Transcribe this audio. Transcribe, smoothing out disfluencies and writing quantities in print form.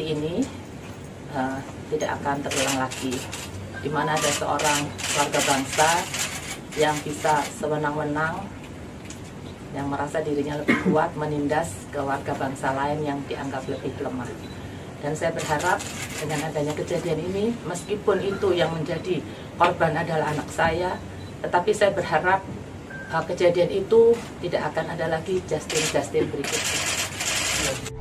seperti ini tidak akan terulang lagi, di mana ada seorang warga bangsa yang bisa sewenang-wenang, yang merasa dirinya lebih kuat menindas ke warga bangsa lain yang dianggap lebih lemah. Dan saya berharap dengan adanya kejadian ini, meskipun itu yang menjadi korban adalah anak saya, tetapi saya berharap kejadian itu tidak akan ada lagi Justin berikutnya.